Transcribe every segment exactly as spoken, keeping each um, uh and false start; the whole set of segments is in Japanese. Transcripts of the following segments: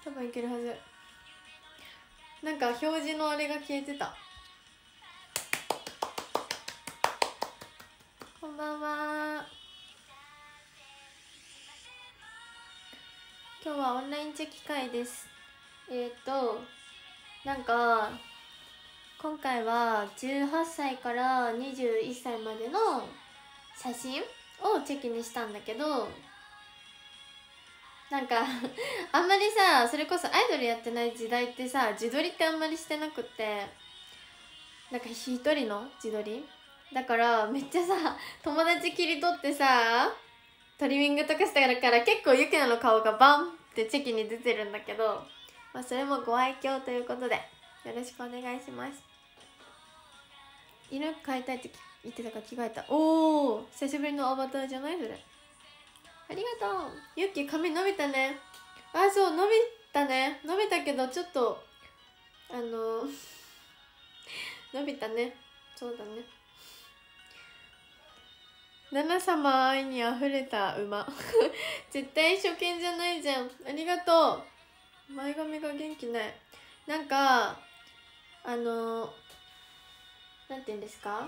多分いけるはず。なんか表示のあれが消えてた。こんばんは。今日はオンラインチェキ会です。えっ、ー、となんか今回はじゅうはっさいからにじゅういっさいまでの写真をチェキにしたんだけど、なんかあんまりさ、それこそアイドルやってない時代ってさ、自撮りってあんまりしてなくって、なんか一人の自撮りだからめっちゃさ、友達切り取ってさトリミングとかしたから結構ゆきなの顔がバンってチェキに出てるんだけど、まあ、それもご愛嬌ということでよろしくお願いします。犬飼いたいって言ってたから着替えた。おー、久しぶりのアバターじゃないそれ。ありがとう。ゆき髪伸びたね。あ、そう伸びたね。伸びたけどちょっとあの伸びたね。そうだね。旦様愛にあふれた馬絶対初見じゃないじゃん。ありがとう。前髪が元気ない。なんかあのなんて言うんですか、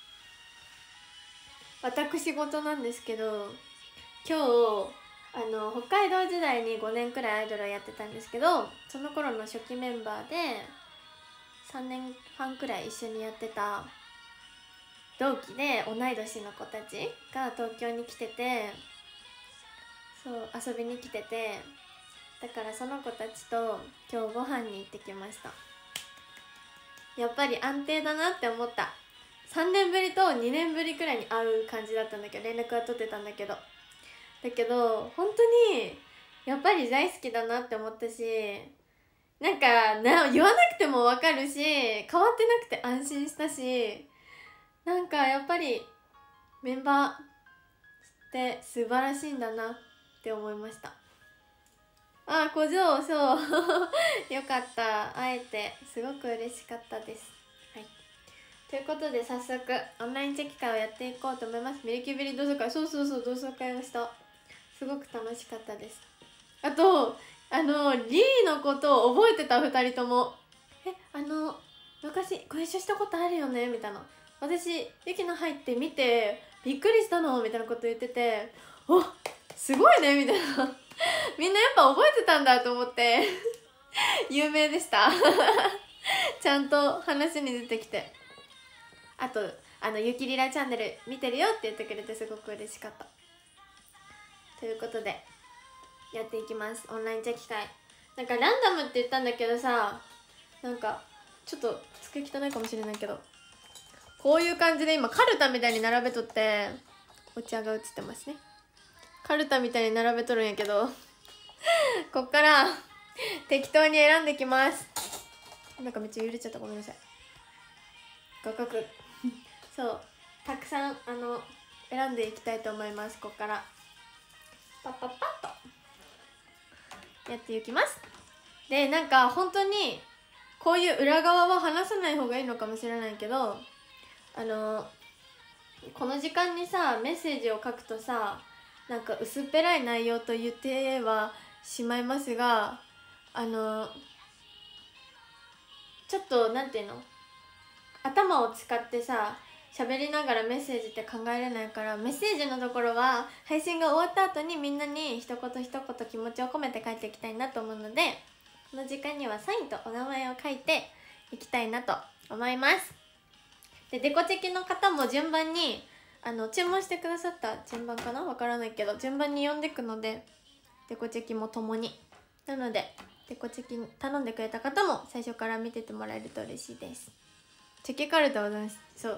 私事なんですけど、今日あの北海道時代にごねんくらいアイドルをやってたんですけど、その頃の初期メンバーでさんねんはんくらい一緒にやってた同期で同い年の子たちが東京に来てて、そう遊びに来てて、だからその子たちと今日ご飯に行ってきました。やっぱり安定だなって思った。さんねんぶりとにねんぶりくらいに会う感じだったんだけど、連絡は取ってたんだけど、だけど本当にやっぱり大好きだなって思ったし、なんかな言わなくても分かるし、変わってなくて安心したし、なんかやっぱりメンバーって素晴らしいんだなって思いました。あ、小僧、そうよかった、会えてすごく嬉しかったです。はい、ということで早速オンラインチェキ会をやっていこうと思います。ミルキーベリー同窓会、そうそうそう、同窓会をした。すごく楽しかったです。あとあのリーのことを覚えてたふたりとも。え、あの昔ご一緒したことあるよねみたいな、私ユキナ入って見てびっくりしたのみたいなこと言ってて、お、すごいねみたいなみんなやっぱ覚えてたんだと思って有名でしたちゃんと話に出てきて、あとあのゆきりらチャンネル見てるよって言ってくれてすごく嬉しかった。ということでやっていきます、オンラインチェキ会。なんかランダムって言ったんだけどさ、なんかちょっと机汚いかもしれないけど、こういう感じで今カルタみたいに並べとってお茶が映ってますね。カルタみたいに並べとるんやけどこっから適当に選んできます。なんかめっちゃ揺れちゃった、ごめんなさい。画角そうたくさんあの選んでいきたいと思います。こっからパッパッパッとやっていきます。で、なんか本当にこういう裏側は話さない方がいいのかもしれないけど、あのこの時間にさメッセージを書くとさ、なんか薄っぺらい内容と言ってはしまいますが、あのちょっとなんていうの、頭を使ってさ喋りながらメッセージって考えれないから、メッセージのところは配信が終わった後にみんなに一言一言気持ちを込めて書いていきたいなと思うので、この時間にはサインとお名前を書いていきたいなと思います。で、デコチェキの方も順番にあの注文してくださった順番かな、わからないけど順番に呼んでくので、デコチェキもともになので、デコチェキ頼んでくれた方も最初から見ててもらえると嬉しいです。チェキカルタはどうし、そう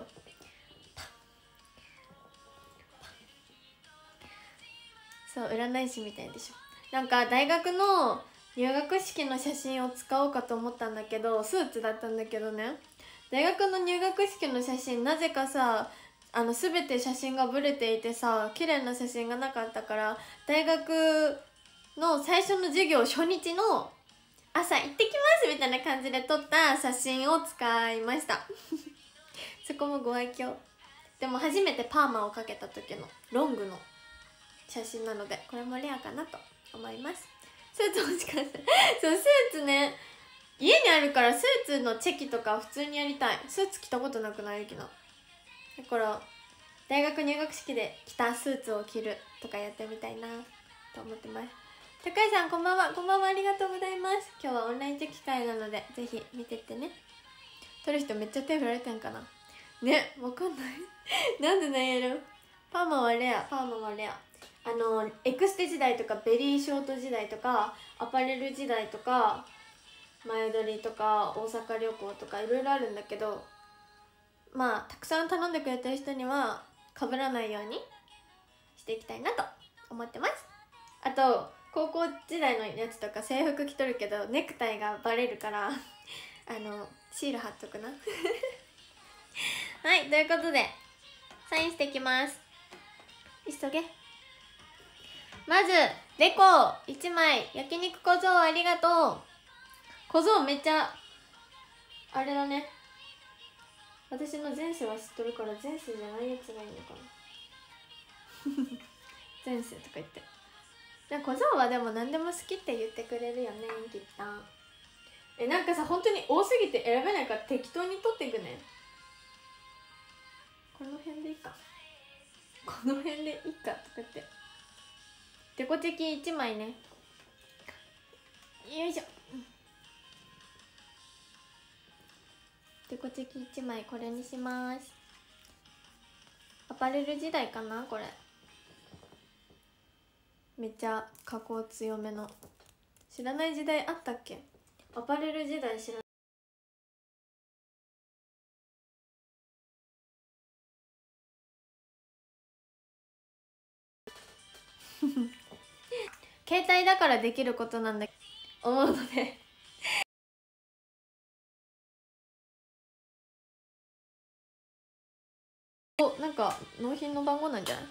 そう占い師みたいでしょ。なんか大学の入学式の写真を使おうかと思ったんだけど、スーツだったんだけどね、大学の入学式の写真なぜかさ、あの全て写真がブレていてさ、綺麗な写真がなかったから、大学の最初の授業初日の朝行ってきますみたいな感じで撮った写真を使いましたそこもご愛嬌。でも初めてパーマをかけた時のロングの写真なので、これもレアかなと思います。 スーツ欲しかったそうスーツね、家にあるからスーツのチェキとか普通にやりたい。スーツ着たことなくない？ゆきな。だから大学入学式で着たスーツを着るとかやってみたいなと思ってます。高井さんこんばんは。こんばんは、ありがとうございます。今日はオンラインチェキ会なのでぜひ見てってね。撮る人めっちゃ手振られてんかなね、わかんないなんでなんやろ。パーマはレア、パーマはレア。あのエクステ時代とかベリーショート時代とかアパレル時代とか前撮りとか大阪旅行とかいろいろあるんだけど、まあたくさん頼んでくれてる人には被らないようにしていきたいなと思ってます。あと高校時代のやつとか制服着とるけどネクタイがバレるからあのシール貼っとくなはい、ということでサインしていきます。急げ。まずデコいちまい、焼肉小僧ありがとう。小僧めっちゃあれだね、私の前世は知っとるから前世じゃないやつがいいのかな前世とか言って。で小僧はでも何でも好きって言ってくれるよね、きっと。え、なんかさ、本当に多すぎて選べないから適当に取っていくね。この辺でいいか、この辺でいいかとか言って。デコチェキいちまいね。よいしょ。デコチェキいちまいこれにします。アパレル時代かなこれ。めっちゃ加工強めの。知らない時代あったっけ？アパレル時代知らない携帯だからできることなんだ思うのでお、なんか納品の番号なんじゃない？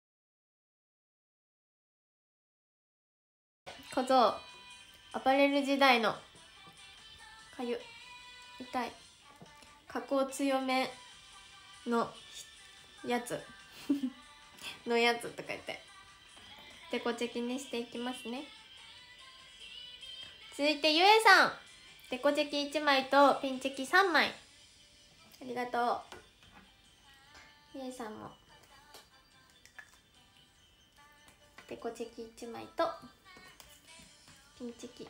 小僧アパレル時代のかゆ痛い加工強めのやつのやつとか言ってデコチェキにしていきますね。続いてゆえさん、デコチェキいちまいとピンチェキさんまいありがとう。ゆえさんもデコチェキいちまいとピンチェキ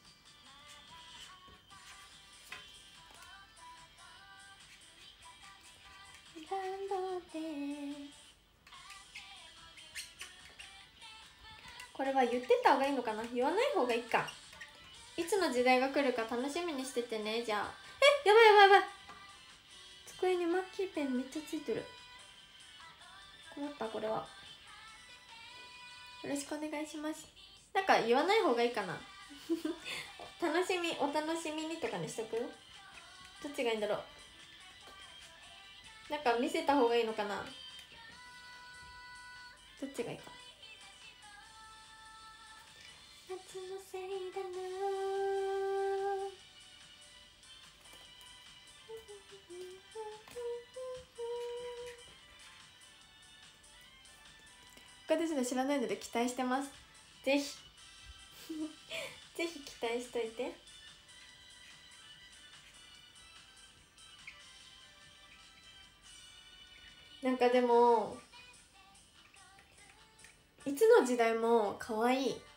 ランドでこれは言ってた方がいいのかな、言わない方がいいか。いつの時代が来るか楽しみにしててね。じゃあえ、やばいやばいやばい、机にマッキーペンめっちゃついてる。困った、これは。よろしくお願いします。なんか言わない方がいいかな楽しみ、お楽しみにとかにしとく。どっちがいいんだろう。なんか見せた方がいいのかな、どっちがいいか。夏のせいだな他ですね、知らないので期待してます。ぜひぜひ期待しといて。なんかでもいつの時代も可愛い。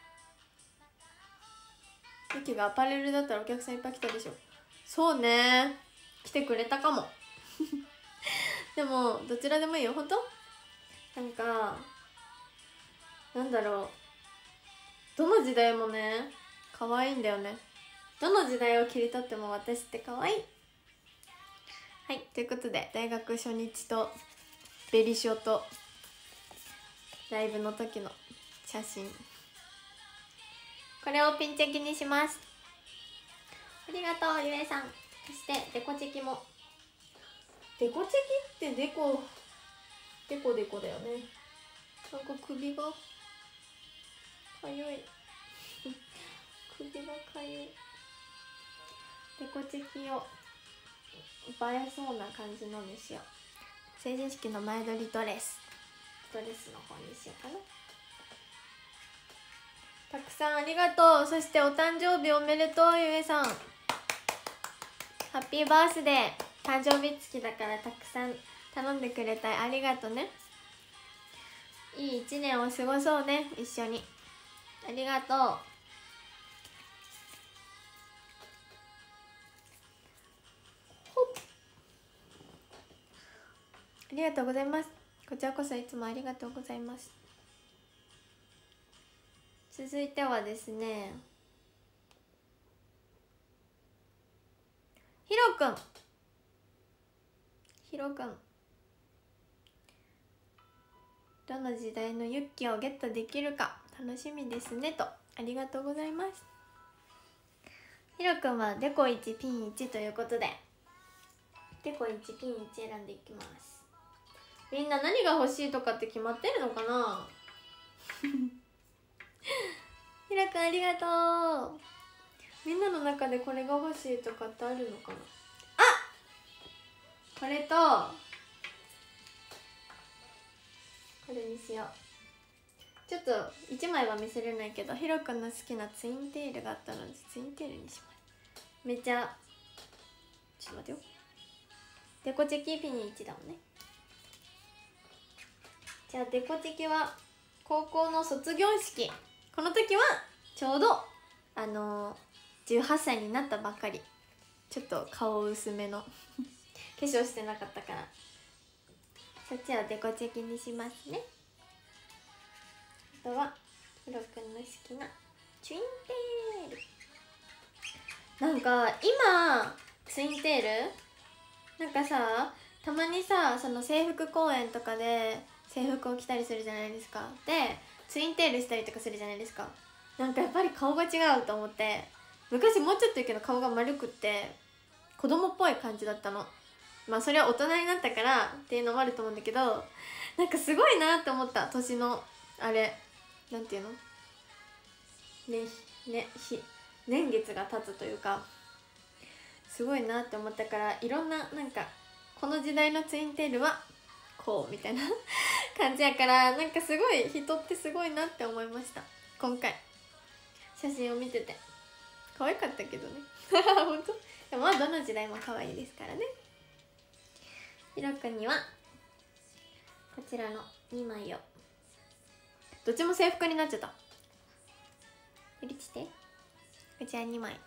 ユキがアパレルだったらお客さんいっぱい来たでしょ。そうね、来てくれたかもでもどちらでもいいよ、本当。なんかなんだろう、どの時代もね可愛いんだよね。どの時代を切り取っても私って可愛い。はい、ということで大学初日とベリショとライブの時の写真、これをピンチェキにします。ありがとうゆえさん。そしてデコチェキも。デコチェキってデコデコデコだよね。なんか首がかゆい首がかゆい。デコチェキを映えそうな感じのにしよう。成人式の前撮りドレスドレスの方にしようかな。 たくさんありがとう。そしてお誕生日おめでとう、ゆえさん。ハッピーバースデー。誕生日付きだからたくさん頼んでくれた。ありがとね。いい一年を過ごそうね、一緒に。ありがとう。ほっ、ありがとうございます。こちらこそいつもありがとうございます。続いてはですね、ひろくん。ひろくん、どの時代のユッケをゲットできるか楽しみですねと。ありがとうございます。ひろくんはデコいちピンいちということで、デコいちピンいち選んでいきます。みんな何が欲しいとかって決まってるのかなひろくんありがとう。みんなの中でこれが欲しいとかってあるのかな。あ、これとこれにしよう。ちょっといちまいは見せれないけど、ひろくんの好きなツインテールがあったのでツインテールにします。めっちゃ、ちょっと待ってよ。デコチェキピンいちだもんね。じゃあデコチェキは高校の卒業式、この時はちょうどあのー、じゅうはっさいになったばっかり。ちょっと顔薄めの化粧してなかったから、そっちはデコチェキにしますね。あとはひろくんの好きなツインテール。なんか今ツインテールなんかさ、たまにさ、その制服公演とかで制服を着たりするじゃないですか。でツインテールしたりとかするじゃないですか。なんかやっぱり顔が違うと思って、昔もうちょっと言うけど顔が丸くって子供っぽい感じだったの。まあそれは大人になったからっていうのもあると思うんだけど、なんかすごいなって思った。年のあれなんていうのね、ね、ひ年月が経つというか、すごいなって思ったから、いろんななんかこの時代のツインテールはこうみたいな感じやから、なんかすごい人ってすごいなって思いました。今回写真を見てて可愛かったけどね本当でもまあどの時代も可愛いですからね。ひろくんにはこちらのにまいを、どっちも制服になっちゃった。許してこちらにまい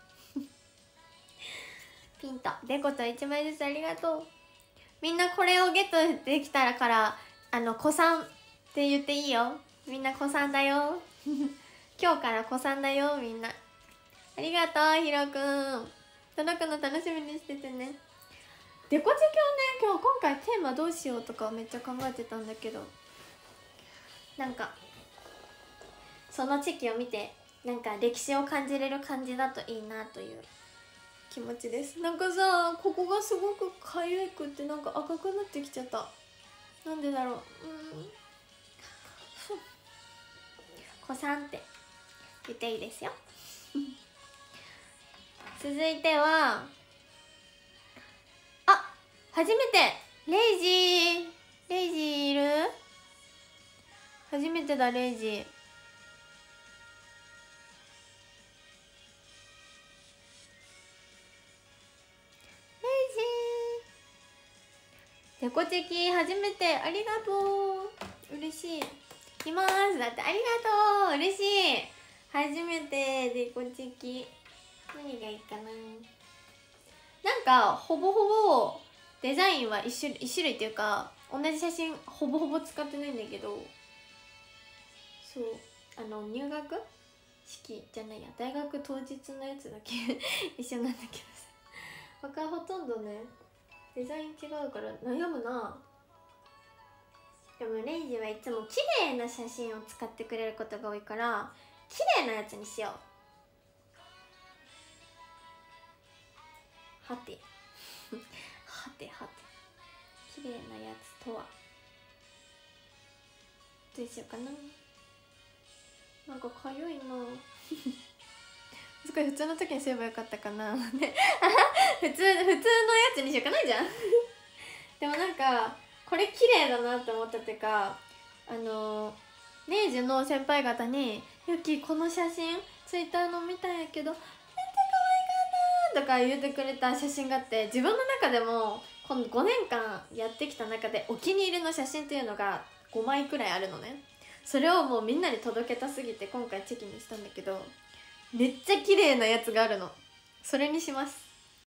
ピンとデコといちまいずつありがとう。みんなこれをゲットできたらからあの子さんって言っていいよ。みんな子さんだよ今日から子さんだよみんな。ありがとうひろくん。届くの楽しみにしててね。デコチェキをね、今日今回テーマどうしようとかめっちゃ考えてたんだけど、なんかそのチェキを見てなんか歴史を感じれる感じだといいなという気持ちです。なんかさ、ここがすごくかゆくってなんか赤くなってきちゃった。なんでだろう。うん子さんって言っていいですよ続いては、あ、初めてレイジーレイジーいる？初めてだレイジー。レイジーデコチェキ初めて、ありがとう。嬉しい。います。だってありがとう。嬉しい。初めてデコチェキ。何がいいかな。なんかほぼほぼデザインは一種一種類っていうか、同じ写真ほぼほぼ使ってないんだけど、そう、あの入学式じゃないや、大学当日のやつだけ一緒なんだけどさ、他ほとんどねデザイン違うから悩むな。でもレイジはいつも綺麗な写真を使ってくれることが多いから、綺麗なやつにしよう。はてはてはて綺麗なやつとはどうしようかな。なんかかゆいなすごい普通の時にすればよかったかな普通普通のやつにしようかなじゃんでもなんかこれ綺麗だなって思ったっていうか、あのレイジの先輩方にゆきこの写真ツイッターの見たんやけどめっちゃ可愛かったとか言ってくれた写真があって、自分の中でもこのごねんかんやってきた中でお気に入りの写真っていうのがごまいくらいあるのね。それをもうみんなに届けたすぎて今回チェキにしたんだけど、めっちゃ綺麗なやつがあるの。それにします。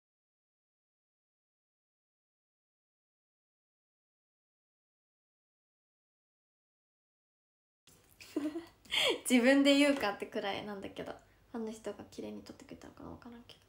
自分で言うかってくらいなんだけど、ファンの人が綺麗に撮ってくれたのかな分からんけど、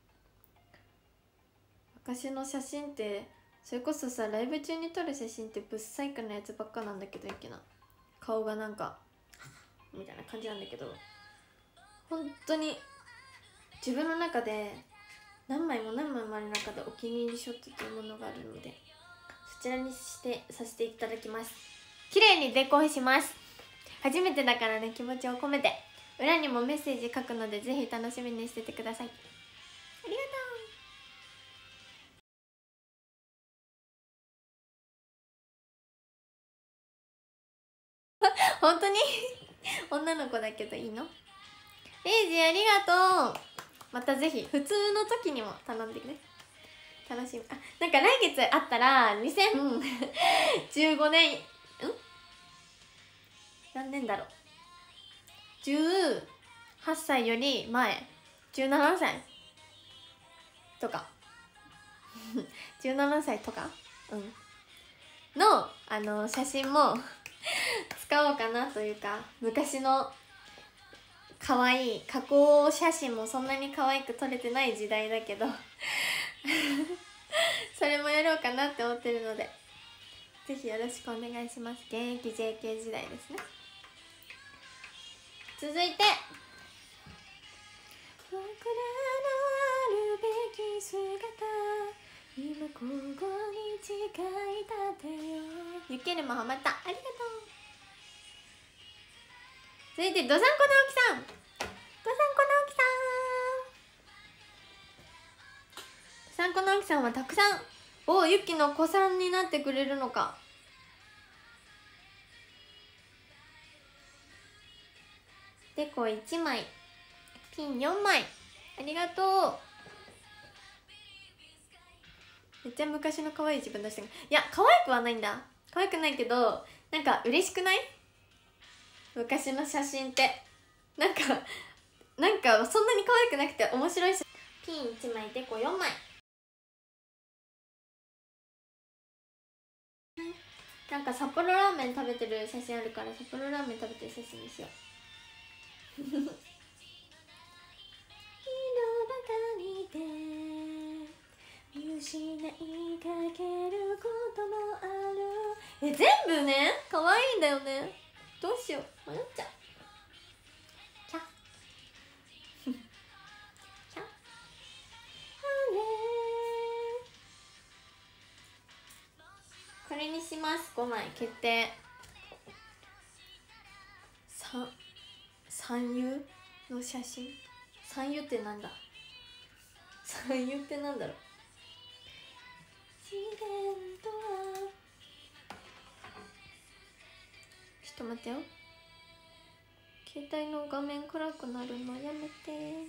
昔の写真ってそれこそさ、ライブ中に撮る写真ってブッサイクなやつばっかなんだけど、いけな顔がなんかみたいな感じなんだけど、本当に自分の中で何枚も何枚もある中でお気に入りショットというものがあるので、そちらにしてさせていただきます。綺麗にデコします。初めてだからね、気持ちを込めて。裏にもメッセージ書くのでぜひ楽しみにしててください。ありがとう。本当に女の子だけどいいの？レイジありがとう。またぜひ普通の時にも頼んでくれ。楽しみ。あ、なんか来月あったらにせんじゅうごねん、ん何年だろう、じゅうはっさいより前、じゅうななさいとかじゅうななさいとか、うんのあの写真も使おうかなというか、昔の可愛い加工写真もそんなに可愛く撮れてない時代だけどそれもやろうかなって思ってるので、ぜひよろしくお願いします。現役 ジェーケー 時代ですね。続いて、僕らのあるべき姿、今ここに誓い立てよう。ゆけるもハマった。ありがとう。続いてどさんこ直樹さん、どさんこ直樹さん、どさんこ直樹さんはたくさん、おゆきの子さんになってくれるのか。デコいちまい、ピンよんまい、ありがとう。めっちゃ昔の可愛い自分出してる。いや可愛くはないんだ、可愛くないけどなんか嬉しくない？昔の写真ってなんかなんかそんなに可愛くなくて面白いし。ピンいちまい、デコよんまい。なんか札幌ラーメン食べてる写真あるから、札幌ラーメン食べてる写真にしよう。色ばかりで見失いかけることもある。え、全部ね可愛いんだよね。どうしよう、迷っちゃう。キャキャあれこれにします。ごまい決定。三三遊の写真。三遊ってなんだ、三遊ってなんだろう。自然とは、ちょっと待ってよ、携帯の画面暗くなるのやめて。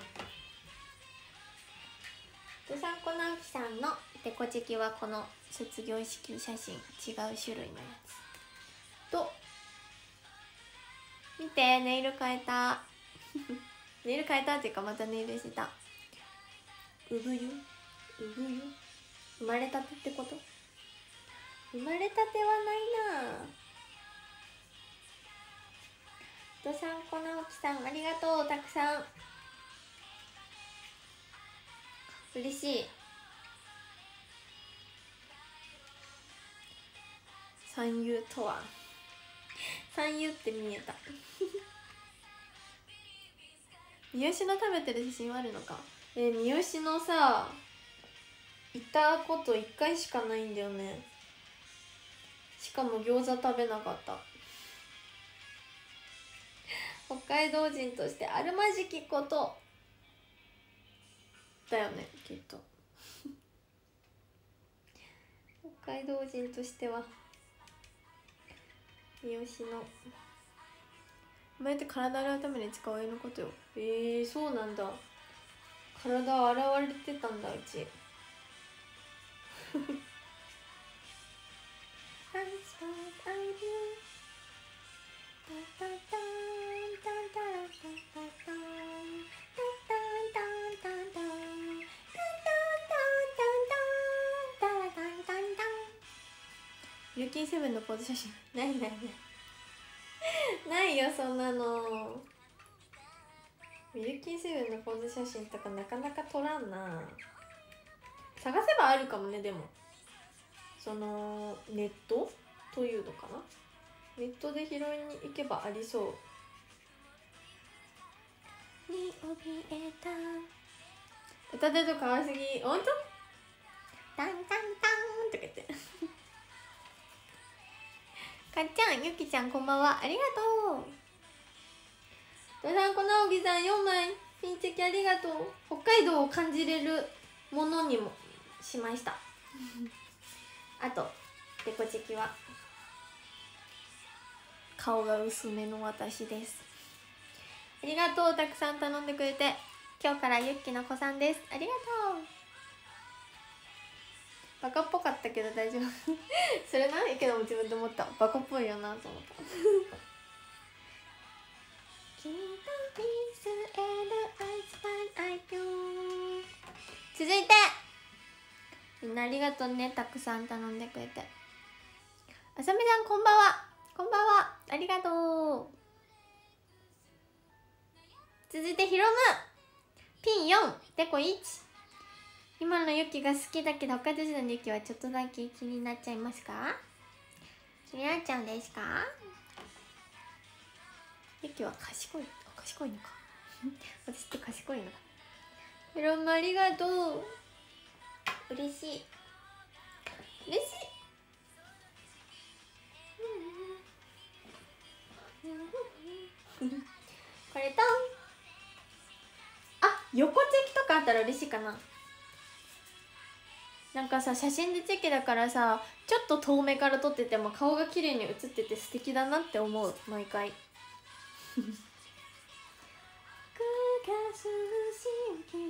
どさんこ直樹さんのデコチェキはこの卒業式写真、違う種類のやつと、見てネイル変えたネイル変えたっていうかまたネイルしてた。うぶゆうぶゆ生まれたてってこと？生まれたてはないな。どさんこ直樹さんありがとう。たくさん嬉しい。三遊とは三遊って見えた三好の食べてる写真あるのか。えー、三好のさ行ったこといっかいしかないんだよね。しかも餃子食べなかった。北海道人としてあるまじきことだよねきっと北海道人としては三好の前って体洗うために使うお湯のことよ。えー、そうなんだ。体洗われてたんだうち。ミルキーセブンのポーズ写真ないないないないよそんなの。ミルキーセブンのポーズ写真とかなかなか撮らんな。探せばあるかもね。でもそのネットというのかな、ネットで拾いに行けばありそうに怯えた。歌ってると可愛すぎ。ほんとタンタンタンとか言ってかっちゃん、ゆきちゃんこんばんは、ありがとう。ドランコ直樹さんよんまいピンチェキありがとう。北海道を感じれるものにもしましたあとデコチェキは顔が薄めの私です。ありがとう、たくさん頼んでくれて。今日からゆっきの子さんです。ありがとう。バカっぽかったけど大丈夫それないけども自分で思った。バカっぽいよなと思った君と見据える I spy I do。 続いてみんなありがとうね、たくさん頼んでくれて。あさみさんこんばんは。こんばんは、ありがとう。続いてひろむピンよんデコいち。今のユキが好きだけど北海道時代のユキはちょっとだけ気になっちゃいますか？気になっちゃうんですか？ユキは賢い賢いのか私って賢いのか。ひろむありがとう。嬉しい嬉しいこれとあ、横チェキとかあったら嬉しいかな。なんかさ、写真でチェキだからさ、ちょっと遠目から撮ってても顔が綺麗に写ってて素敵だなって思う、毎回くがす蜃気楼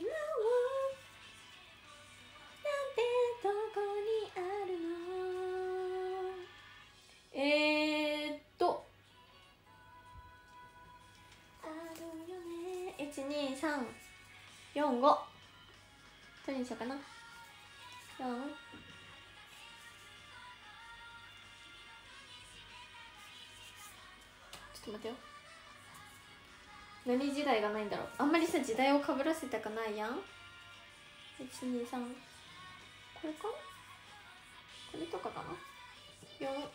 なんてどこにあるの。えーっとあるよね。いちにさんよんごどれにしようかな。よんちょっと待ってよ、何時代がないんだろう。あんまりさ時代をかぶらせたくないやん。いちにさんこれか、これとかかな。よん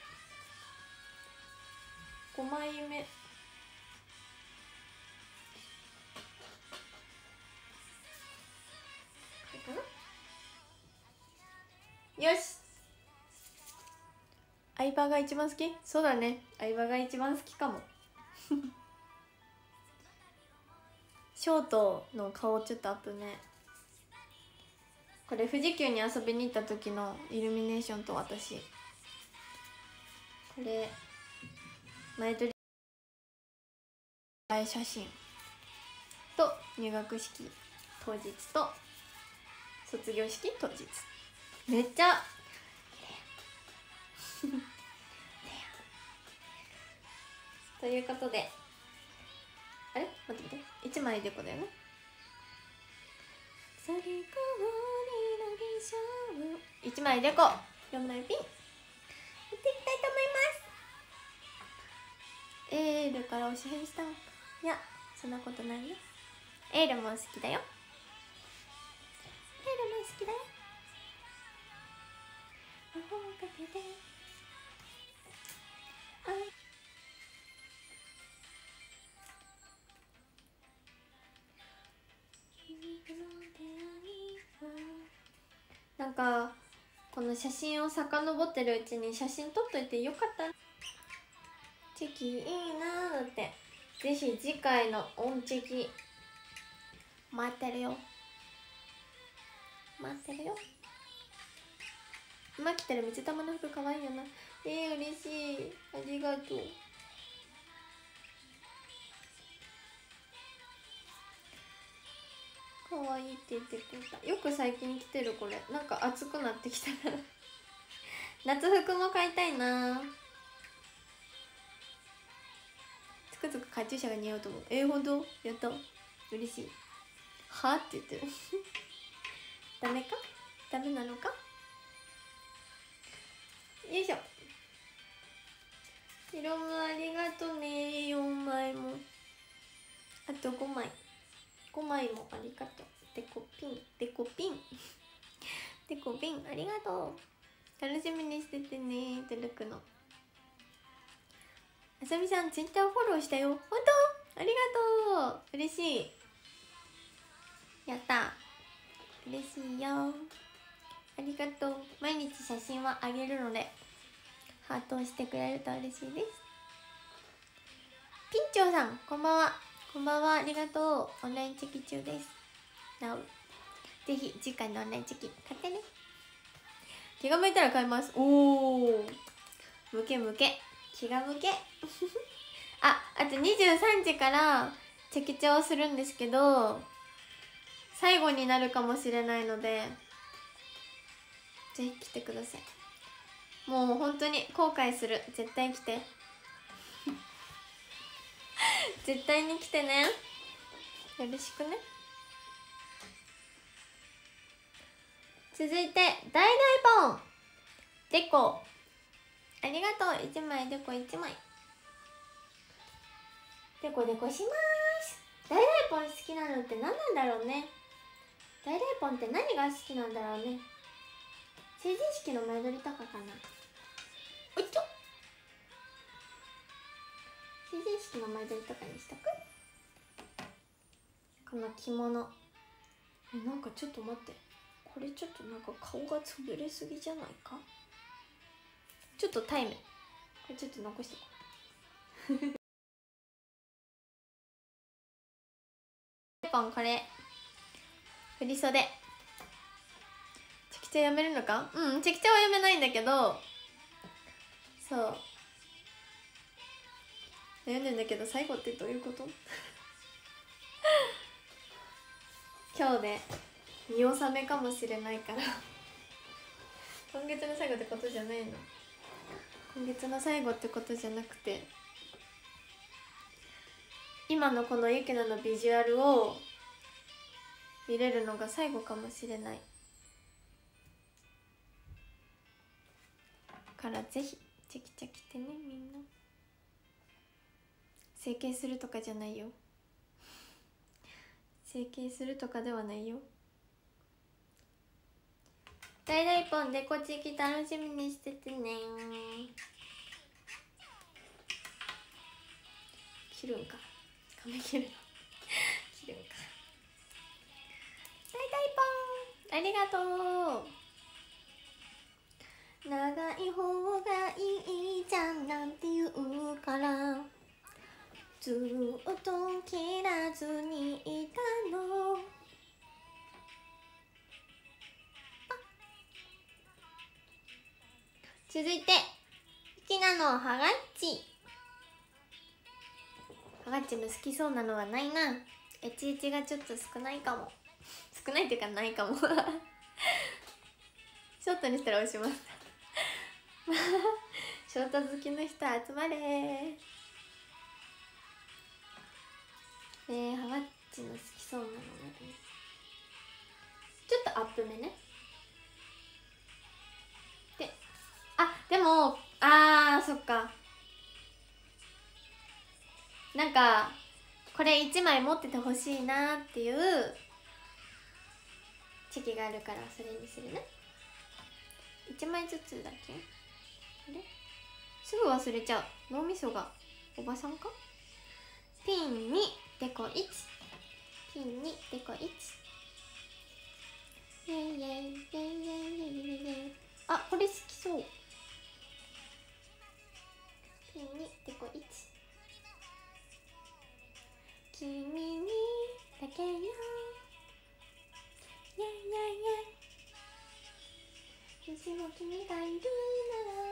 ごまいめこれかな。よし、相葉が一番好き。そうだね、相葉が一番好きかもショートの顔ちょっとアップね。これ富士急に遊びに行った時のイルミネーションと私。これ前撮り映え写真と入学式当日と卒業式当日。めっちゃということで、あれ待って待って、いちまいデコだよね。いちまいデコよんまいピンやっていきたいと思います。エールから推し変したん。いやそんなことないよ。エールも好きだよ。エールも好きだよ。魔法をかけてなんかこの写真を遡ってるうちに写真撮っといてよかった。チェキいいなーだって。ぜひ次回のオンチェキ待ってるよ待ってるよ。今着てる水玉の服かわいいよな。えー、嬉しい、ありがとう。 可愛いって言ってくれた。よく最近着てるこれ。なんか暑くなってきたから夏服も買いたいな。つくづくカチューシャが似合うと思う。えー、ほんと？やった、嬉しい。はって言ってるダメか？ダメなのか？よいしょ。ヒロムありがとね。よんまいも、あとごまい、ごまいもありがとう。デコピン、デコピンデコピンありがとう。楽しみにしててね、届くの。あさみさんツイッターフォローしたよ。ほんと？ありがとう。嬉しい。やった、嬉しいよ。ありがとう。毎日写真はあげるのでハートをしてくれると嬉しいです。ピンチョウさんこんばんは。こんばんは、ありがとう。オンラインチェキ中です。なおぜひ次回のオンラインチェキ買ってね。気が向いたら買います。おお、向け向け、気が向けあ、あとにじゅうさんじからチェキ帳をするんですけど、最後になるかもしれないのでぜひ来てください。もう本当に後悔する。絶対来て絶対に来てね。よろしくね。続いて大大ポンデコありがとう。いちまいデコいちまいデコデコします。大大ポン好きなのって何なんだろうね。大大ポンって何が好きなんだろうね。成人式の前撮りとかかな。おいっと、成人式の前撮りとかにしとく。この着物、え、なんかちょっと待って、これちょっとなんか顔がつぶれすぎじゃないか。ちょっとタイム、これちょっと残してこうポン、これ振り袖。チェキチャ読めるのか。うん、チェキチャは読めないんだけど、そう悩んでんだけど、最後ってどういうこと今日で見納めかもしれないから今月の最後ってことじゃないの。今月の最後ってことじゃなくて、今のこのゆきなのビジュアルを見れるのが最後かもしれないからぜひチェキチャ来てね。みんな整形するとかじゃないよ。整形するとかではないよ。大大ポンでこチェキ楽しみにしててね。切るんか、髪切るの切るんか。大大ポンありがとう。長い方がいいじゃんなんて言うからずっと切らずにいたの。続いて好きなのはがっち。はがっちの好きそうなのはないな。エチエチがちょっと少ないかも。少ないっていうかないかもショートにしたら押しますショート好きの人集まれー。えー、はがっちの好きそうなのね。ちょっとアップ目ね。で、あ、でもあーそっか、なんかこれいちまい持っててほしいなっていうチェキがあるからそれにするね。いちまいずつだけ。あれすぐ忘れちゃう。脳みそがおばさんか。ピンにデコいち、ピンにデコいち、イェイイェイイェイイェイイェイイェイイェイ。あ、これ好きそう。ピンにデコいち、君にだけよイェイイェイイェイ、いつも君がいるなら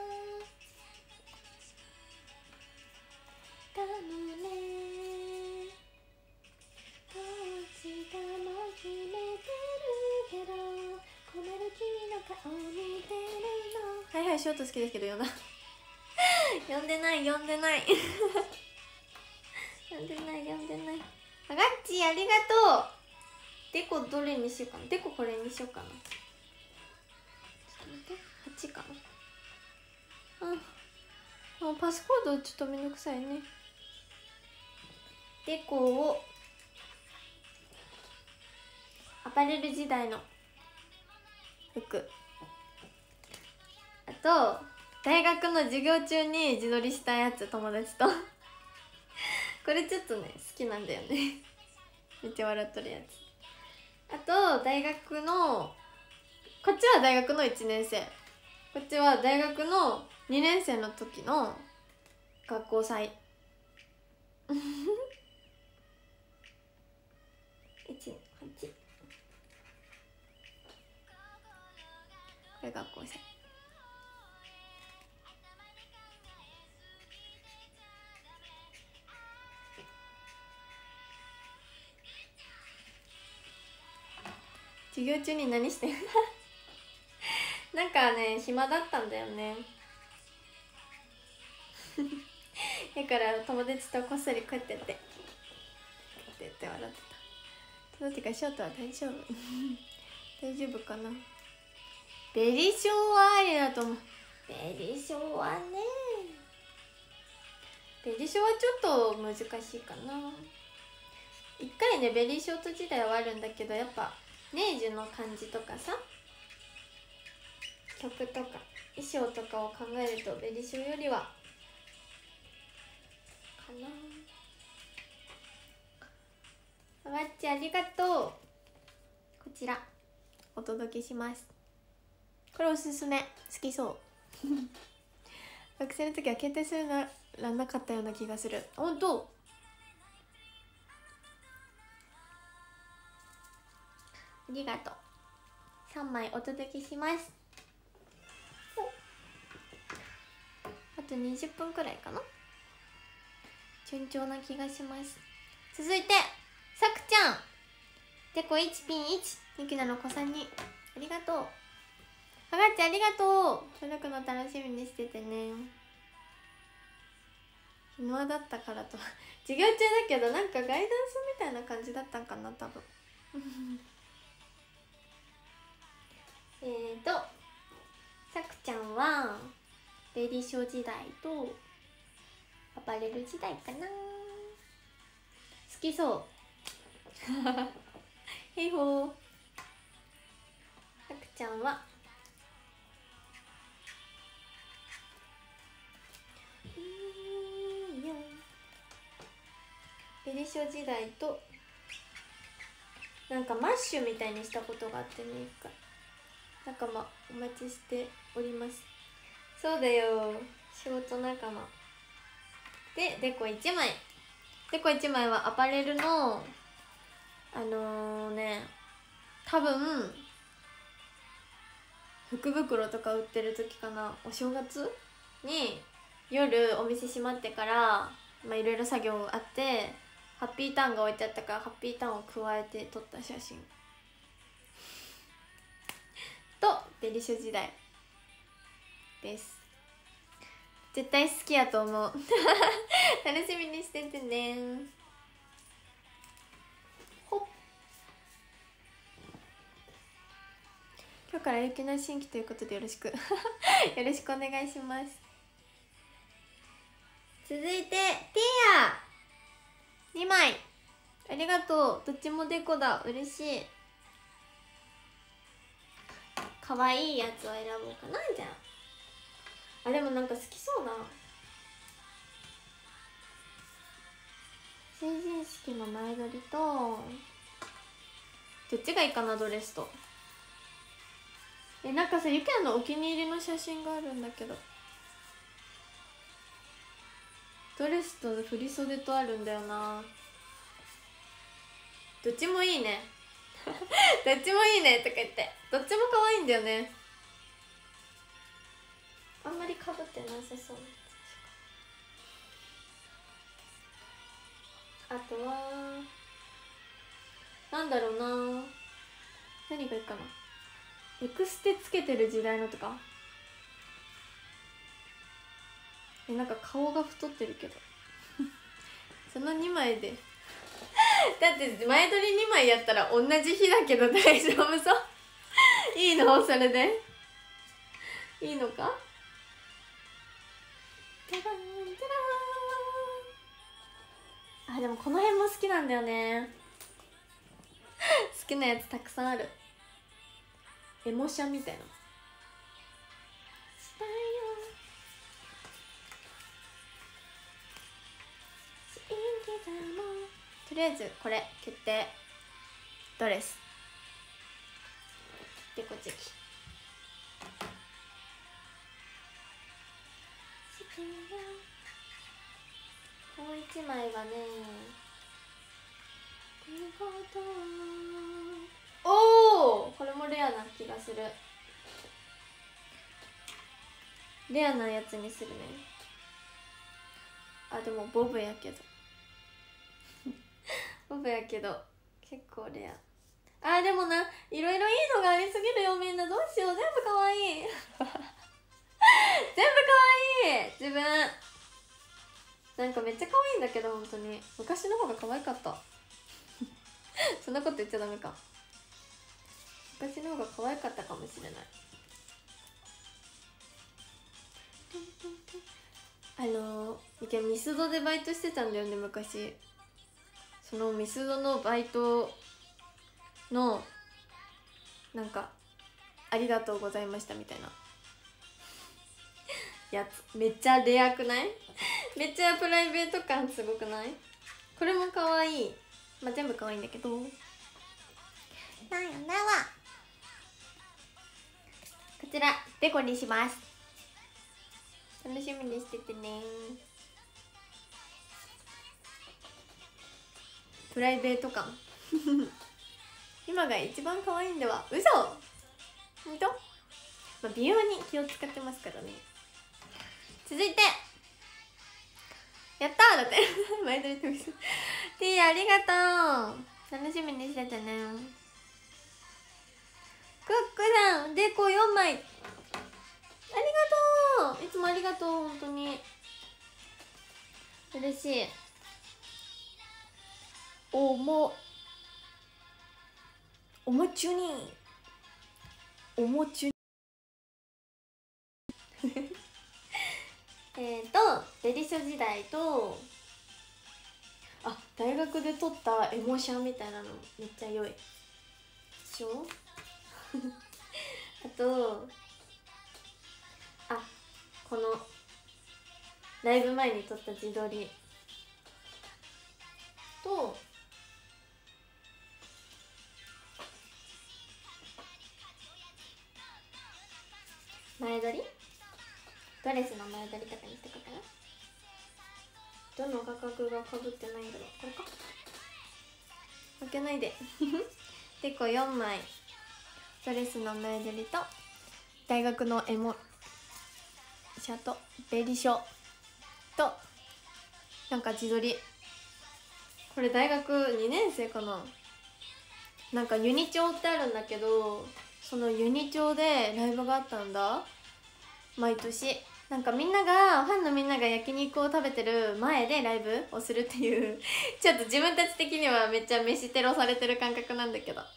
かもね、どっちかも決めはいショート好きですけど読んだ読んでない読んでない読んでない読んでない。あがっちありがとう。デコどれにしようかな。デコこれにしようかな。ちょっと待って、はちかな。あもうパスコードちょっとめんどくさいね。デコをアパレル時代の服、あと大学の授業中に自撮りしたやつ、友達とこれちょっとね好きなんだよねめっちゃ笑っとるやつ。あと大学の、こっちは大学のいちねん生、こっちは大学のにねん生の時の学校祭いちはち、これ学校祭。授業中に何してんなんかね暇だったんだよねだから友達とこっそりこうやってやってこうやって笑ってた。どうてかショートは大丈夫大丈夫かな。ベリショーはありだと思う。ベリショーはね、ベリショーはちょっと難しいかな。一回ねベリーショート時代はあるんだけど、やっぱネイジュの感じとかさ、曲とか衣装とかを考えるとベリショーよりはかな。あがっちありがとう。こちらお届けします。これおすすめ、好きそう学生の時は携帯するならなかったような気がする。ほんとありがとう。さんまいお届けします。あとにじゅっぷんくらいかな。順調な気がします。続いてさくちゃん、てこいちピンいち、ゆきなの子さんにありがとう。あがっちありがとう。届くの楽しみにしててね。暇だったからと授業中だけど、なんかガイダンスみたいな感じだったんかな多分えーとさくちゃんはベリーショー時代とアパレル時代かな。好きそうへいほー。さくちゃんはうんよベリーショー時代となんかマッシュみたいにしたことがあってね、一回仲間お待ちしております。そうだよ、仕事仲間で。デコいちまい、デコいちまいはアパレルのあのー、ね多分福袋とか売ってる時かな、お正月に夜お店閉まってからまあいろいろ作業あってハッピーターンが置いてあったから、ハッピーターンを加えて撮った写真とベリショ時代です。絶対好きやと思う楽しみにしててね。ほっ、今日からゆきの新規ということでよろしくよろしくお願いします。続いてティアにまいありがとう。どっちもデコだ、嬉しい。かわいいやつを選ぼうかな。じゃああれもなんか好きそうな。成人式の前撮りとどっちがいいかな、ドレスと。えなんかさ、ゆきあのお気に入りの写真があるんだけど、ドレスと振り袖とあるんだよな。どっちもいいねどっちもいいねとか言って、どっちも可愛いんだよね。あんまりかぶってなさそうな。あとはなんだろうな、何がいいかな。エクステつけてる時代のとかえ、なんか顔が太ってるけどそのにまいでだって前撮りにまいやったら同じ日だけど大丈夫そういいのそれでいいのか。あ、でもこの辺も好きなんだよね好きなやつたくさんある。エモシャンみたいな。とりあえずこれ決定。ドレスでこっちきもう一枚はね、おお、これもレアな気がする。レアなやつにするね。あ、でもボブやけどボブやけど結構レア。あ、でもな、いろいろいいのがありすぎるよ。みんなどうしよう。全部かわいい全部かわいい。自分なんかめっちゃ可愛いんだけど、本当に昔の方が可愛かったそんなこと言っちゃダメか。昔の方が可愛かったかもしれない。あのー、ミスドでバイトしてたんだよね昔。そのミスドのバイトのなんかありがとうございましたみたいなやつめっちゃレアくないめっちゃプライベート感すごくない。これも可愛い。まあ全部可愛いんだけど、なんやだわ。こちらデコにします。楽しみにしててね。プライベート感今が一番可愛いんでは。嘘。ほんと、まあ、美容に気を使ってますからね。続いてやったーだって前撮りと一緒。ティーありがとう。楽しみにしててね。クックさんデコよんまいありがとう。いつもありがとう。本当に嬉しい。おもおもちゅにおもちゅえっとデリショ時代と、あ、大学で撮ったエモシャンみたいなのめっちゃ良いでしょあと、あ、このライブ前に撮った自撮りと、前撮りドレスの前撮りとかにしてこうかな。どの画角がかぶってないんだろう。これか。負けないででこよんまいドレスの前撮りと大学のエモシャとベリショとなんか自撮り。これ大学にねん生かな。なんかユニ町ってあるんだけど、そのユニ町でライブがあったんだ毎年。なんかみんながファンのみんなが焼肉を食べてる前でライブをするっていうちょっと自分たち的にはめっちゃ飯テロされてる感覚なんだけど、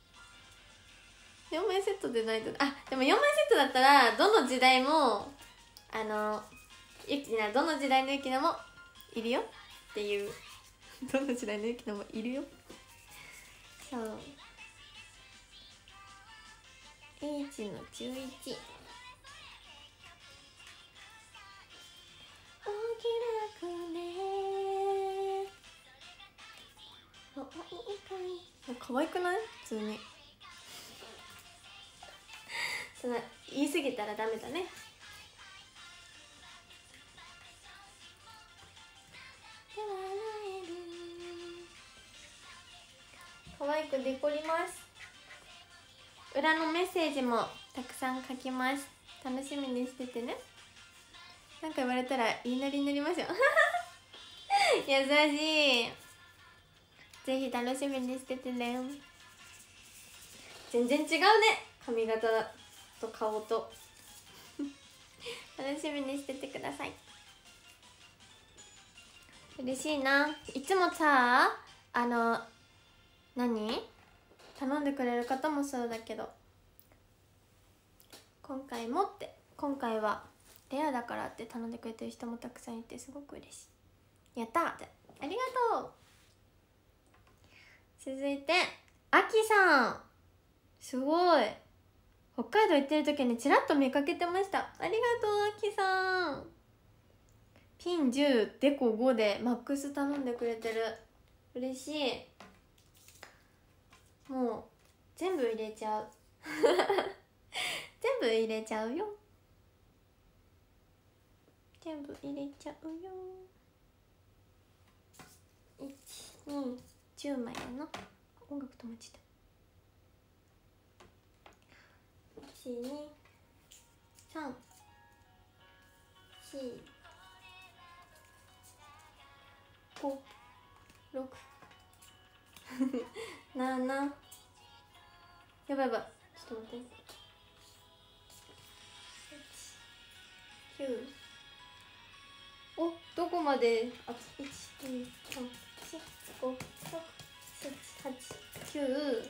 よんまいセットでないと。あ、でもよんまいセットだったらどの時代もあのゆきなどの時代のゆきなもいるよっていうどの時代のゆきなもいるよ。そう、いちのじゅういち大きなくねおいいかい。可愛くない？普通にそんな言い過ぎたらダメだね。可愛くデコります。裏のメッセージもたくさん書きます。楽しみにしててね。なんか言われたら言いなりになりますよ優しい。ぜひ楽しみにしててね。全然違うね、髪型と顔と楽しみにしててください。 嬉しいな。いつもさあの何頼んでくれる方もそうだけど、今回もって今回はレアだからって頼んでくれてる人もたくさんいてすごく嬉しい。やったーってありがとう。続いてあきさん、すごい北海道行ってる時にちらっと見かけてました。ありがとうあきさん。ピンじゅうデコごでマックス頼んでくれてる。嬉しい。もう全部入れちゃう全部入れちゃうよ。全部入れちゃうよ。いちにじゅうまいやな。音楽止まっちゃった。いちにさんしごろくななやばいやばい、ちょっと待って。きゅうお、どこまで、あ、いちにさんしごろくななはちきゅう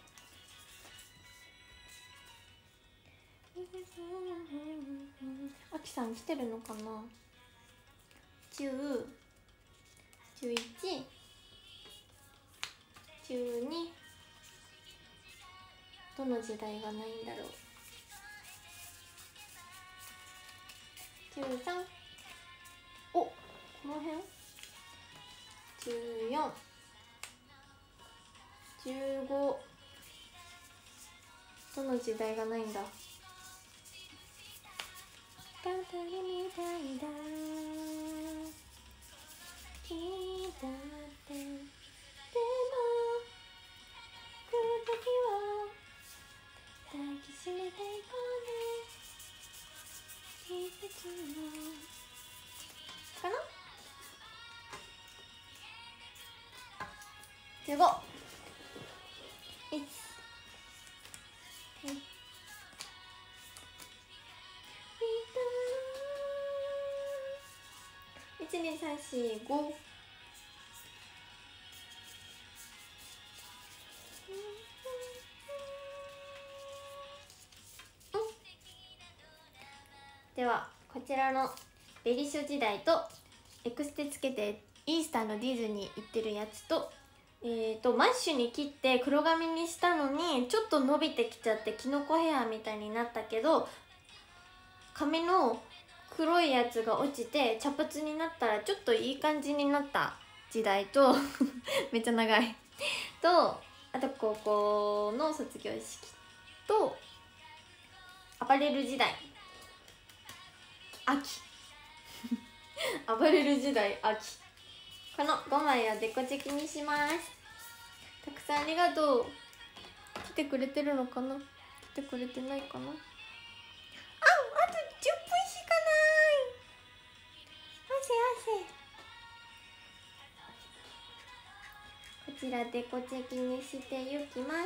あきさん来てるのかな。じゅう、じゅういち、じゅうに、どの時代がないんだろう。じゅうさん、お、この辺じゅうよん、じゅうご、どの時代がないんだ。語りみたいだ君だってでも来るときは抱きしめていこうね季節のかな。じゅうご、いち、に、いち、に、さん、し、ご、ではこちらのベリッシュ時代とエクステつけてイースターのディズニー行ってるやつと、えーとマッシュに切って黒髪にしたのにちょっと伸びてきちゃってキノコヘアみたいになったけど、髪の黒いやつが落ちて茶髪になったらちょっといい感じになった時代とめっちゃ長いと、あと高校の卒業式とアパレル時代秋アパレル時代秋、このごまいをデコチェキにします。たくさんありがとう。来てくれてるのかな、来てくれてないかな。あ、あとじゅっぷんしかない。汗汗。こちらデコチェキにしていきます。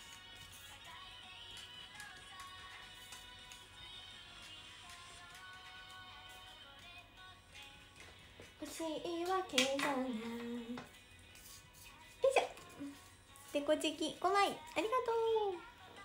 欲しいわけじゃない。よいしょ。デコチェキごまいありがと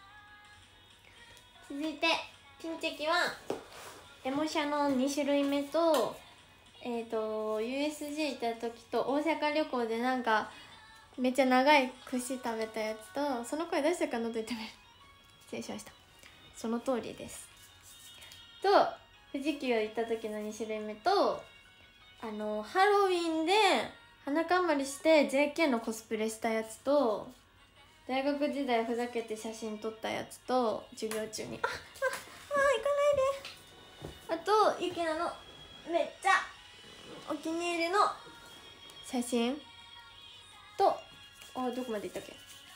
う。続いてピンチェキはエモシャのに種類目と、えっと ユーエスジー 行った時と大阪旅行でなんかめっちゃ長い串食べたやつと、その声出したかのと言ってみる。失礼しました。その通りです。と富士急行った時のに種類目と、あのハロウィンで鼻かんまりして ジェーケー のコスプレしたやつと、大学時代ふざけて写真撮ったやつと、授業中にあああ行かないで。あとゆきなのめっちゃお気に入りの写真と、あ、どこまで行ったっけ、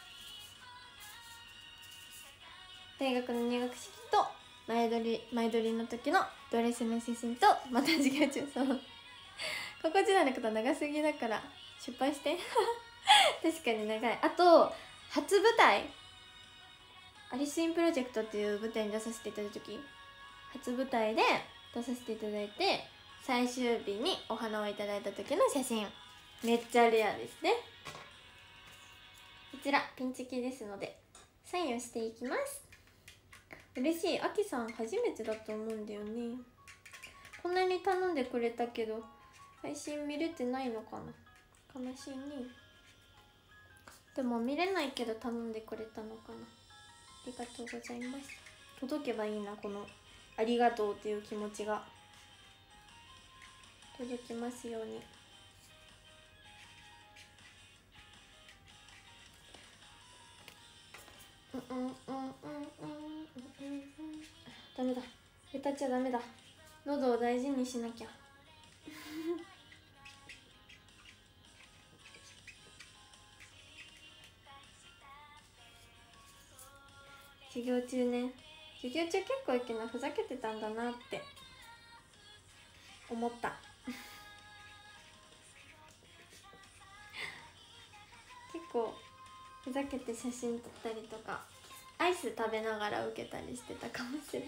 大学の入学式と前撮り前撮りの時のドレスの写真と、また授業中、そう高校時代のこと長すぎだから失敗して確かに長い。あと初舞台アリスインプロジェクトっていう舞台に出させていただいた時、初舞台で出させていただいて、 最終日にお花をいただいた時の写真、めっちゃレアですね。こちらピンチキですのでサインをしていきます。嬉しい。あきさん初めてだと思うんだよね。こんなに頼んでくれたけど配信見れてないのかな、悲しいね。でも見れないけど頼んでくれたのかな。ありがとうございます。届けばいいな、このありがとうっていう気持ちが届きますように。うんうんうんうんうんうんうん。ダメだ、歌っちゃダメだ。喉を大事にしなきゃ。授業中ね、授業中結構いけないふざけてたんだなって思った結構ふざけて写真撮ったりとかアイス食べながら受けたりしてたかもしれない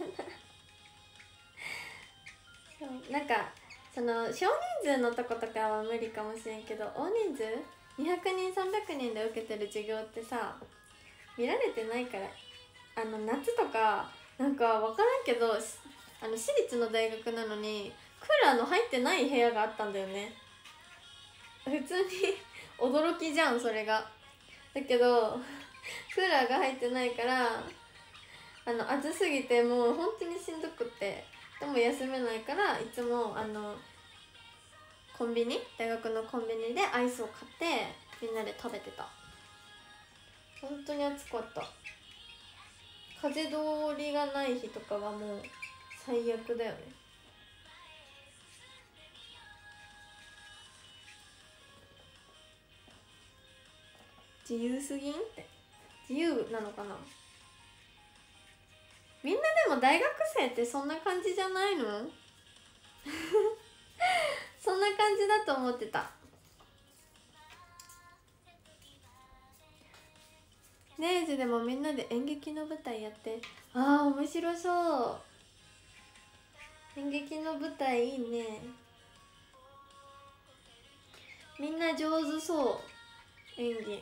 そうなんかその少人数のとことかは無理かもしれんけど、大人数にひゃくにんさんびゃくにんで受けてる授業ってさ見られてないから、あの夏とかなんか分からんけど、あの私立の大学なのにクーラーの入ってない部屋があったんだよね。普通に驚きじゃんそれが。だけどクーラーが入ってないからあの暑すぎてもう本当にしんどくって、でも休めないからいつもあのコンビニ、大学のコンビニでアイスを買ってみんなで食べてた。本当に暑かった。風通りがない日とかはもう最悪だよね。自由すぎんって。自由なのかな。みんなでも大学生ってそんな感じじゃないのそんな感じだと思ってた。ねえ、でもみんなで演劇の舞台やって、ああ面白そう。演劇の舞台いいね。みんな上手そう、演技。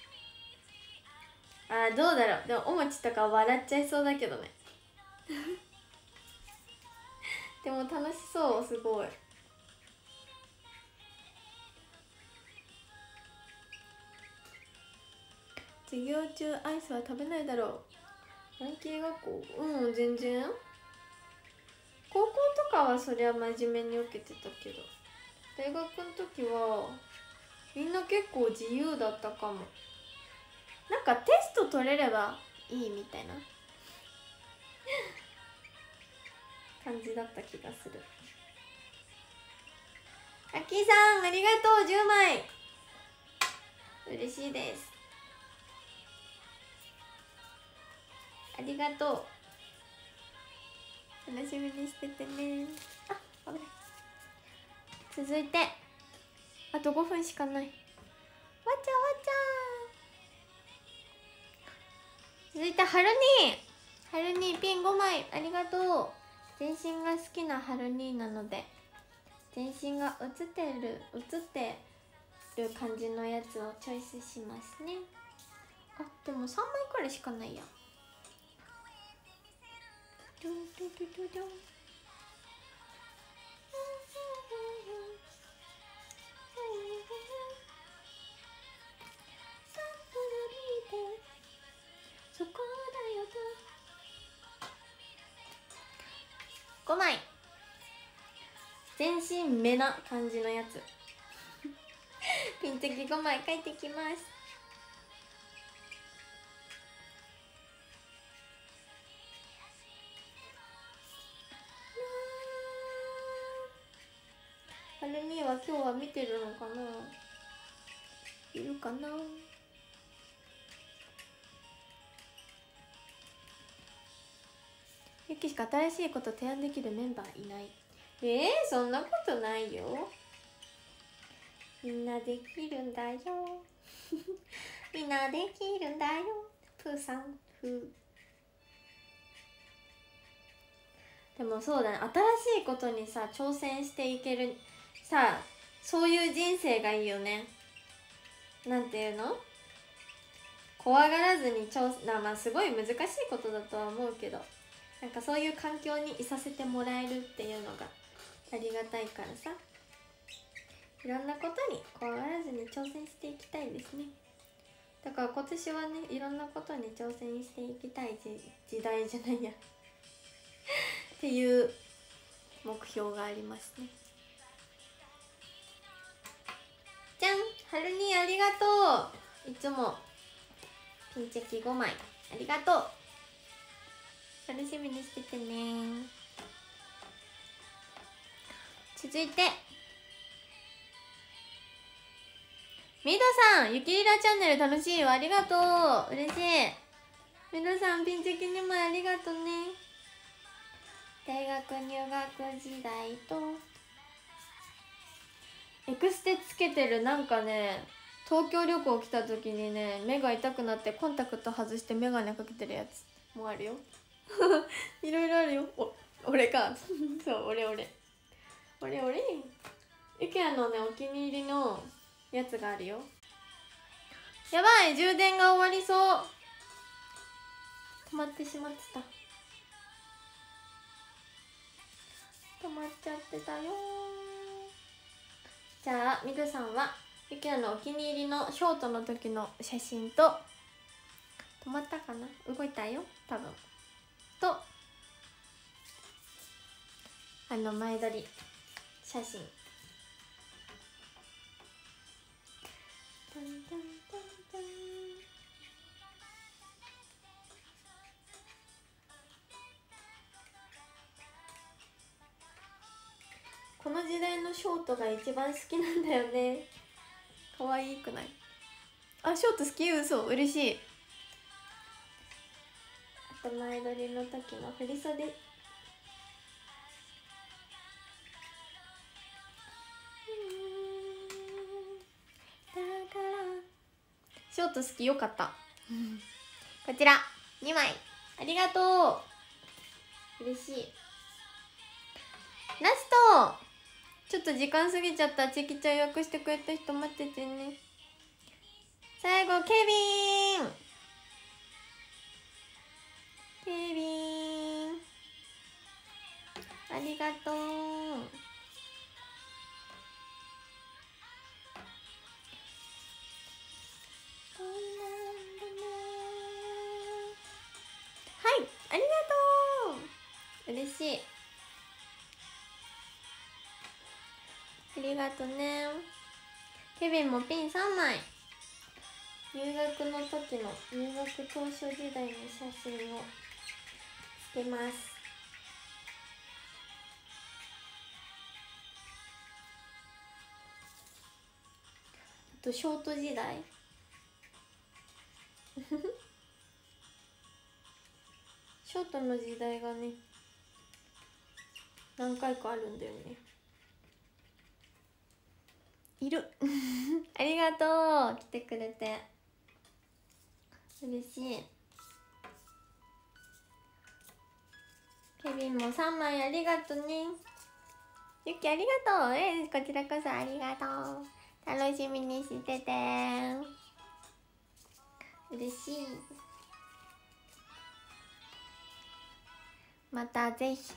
あーどうだろう、でもお餅とか笑っちゃいそうだけどねでも楽しそう、すごい。授業中アイスは食べないだろう。ヤンキー学校、うん全然。高校とかはそりゃ真面目に受けてたけど、大学の時はみんな結構自由だったかも。なんかテスト取れればいいみたいな感じだった気がする。あきさんありがとう、じゅうまい嬉しいです。ありがとう、楽しみにしててね。あ、危ない。続いてあとごふんしかない。わちゃわちゃ。続いてはるにー、はるにーピンごまいありがとう。全身が好きなはるにーなので全身が写ってる写ってる感じのやつをチョイスしますね。あ、でもさんまいくらいしかないや。ドゥドゥドゥドゥドゥそこだよとごまい、全身目な感じのやつピンチキごまい書いてきます。はるには今日は見てるのかな、いるかな。ゆきしか新しいこと提案できるメンバーいない。えー、そんなことないよ。みんなできるんだよみんなできるんだよ、プーさん風。 でもそうだね、新しいことにさ挑戦していけるさ、そういう人生がいいよね。なんていうの、怖がらずに挑戦、まあすごい難しいことだとは思うけど、なんかそういう環境にいさせてもらえるっていうのがありがたいからさ、いろんなことに怖がらずに挑戦していきたいですね。だから今年はね、いろんなことに挑戦していきたい時代じゃないやっていう目標がありますね。じゃん、はるにありがとう。いつもピンチェキごまいありがとう。楽しみにしててね。続いてミドさん、ゆきりらチャンネル楽しいよ、ありがとう。嬉しい。ミドさん、ピンチェキにもありがとうね。大学入学時代とエクステつけてる。なんかね、東京旅行来た時にね、目が痛くなってコンタクト外して眼鏡かけてるやつもあるよいろいろあるよ。お、俺かそう、俺俺俺俺イケアのね、お気に入りのやつがあるよ。やばい、充電が終わりそう。止まってしまってた。止まっちゃってたよ。じゃあミドさんはイケアのお気に入りのショートの時の写真と、止まったかな、動いたよ多分、とあの前撮り写真、タンタンタンタン。この時代のショートが一番好きなんだよね。可愛くない？あ、ショート好き？嘘、嬉しい。あと前撮りの時の振り袖、ショート好き、よかったこちらにまいありがとう。嬉しい。ラスト、ちょっと時間過ぎちゃった。チキちゃん予約してくれた人待っててね。最後ケビン、ケビンありがとう。はい、ありがとう。嬉しい。ありがとね。ケビンもピンさんまい。入学の時の入学当初時代の写真をつけます。あとショート時代ショートの時代がね、何回かあるんだよね。いるありがとう、来てくれて嬉しい。ケビンもさんまいありがとね。ゆきありがとう。えこちらこそありがとう。楽しみにしてて。嬉しい。またぜひ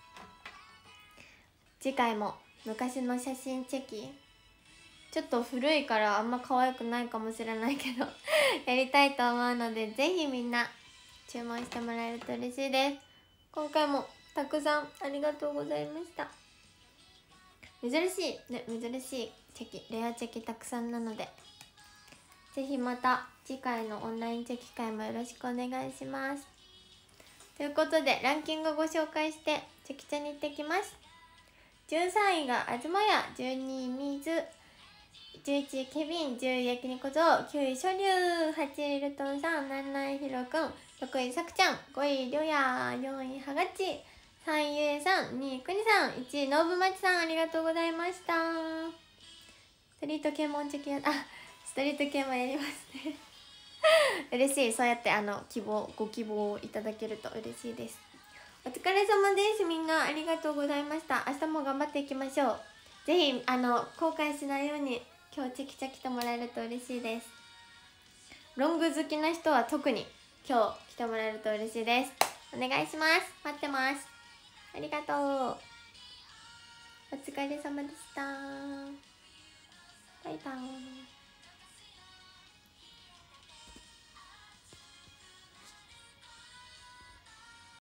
次回も昔の写真チェキ、ちょっと古いからあんま可愛くないかもしれないけどやりたいと思うので、ぜひみんな注文してもらえると嬉しいです。今回もたくさんありがとうございました。珍しいね、珍しいチェキ、レアチェキたくさんなので、ぜひまた次回のオンラインチェキ会もよろしくお願いします。ということでランキングをご紹介してチェキチャに行ってきます。じゅうさんいがあずまや、じゅうにいみず、じゅういちいケビン、じゅうい焼肉ぞう、きゅういしょりゅう、はちいルトンさん、なないひろくん、ろくいさくちゃん、ごいりょうや、よんいはがっち、さんいゆえさん、にいくにさん、いちいのぶまちさん、ありがとうございました。ストリート系もチェキや、あ、ストリート系もやりますね嬉しい。そうやってあの希望ご希望をいただけると嬉しいです。 お疲れ様です。みんなありがとうございました。明日も頑張っていきましょう。ぜひあの後悔しないように今日チェキチャ来てもらえると嬉しいです。ロング好きな人は特に今日来てもらえると嬉しいです。お願いします。待ってます。ありがとう。お疲れ様でした。バイバーイ。